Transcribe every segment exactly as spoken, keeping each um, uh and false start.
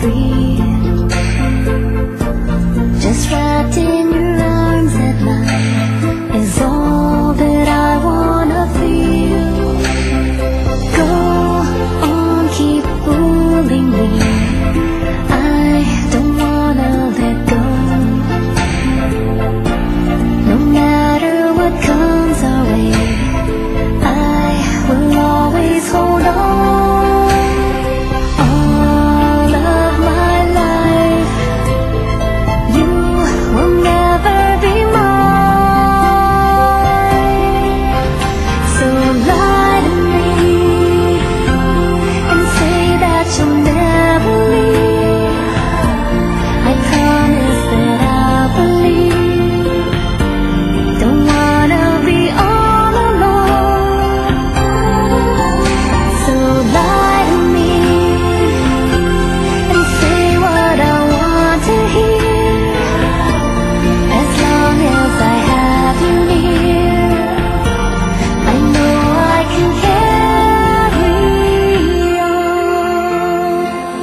free, just wrapped in your arms at night is all that I wanna feel. Go on, keep fooling me, I don't wanna let go. No matter what comes our way, I will always hold on. All of my life, you will never be mine. So lie to me and say that you'll never leave. I promise that I'll believe. Don't wanna be all alone. So lie to me and say what I want to hear. As long as I have you near, I know I can carry on.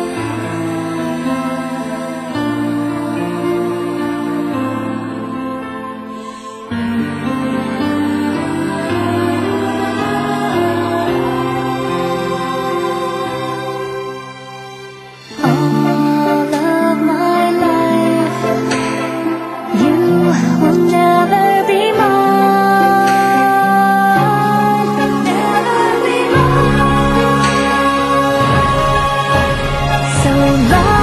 All of my life, you will never be mine. Never be mine. So long.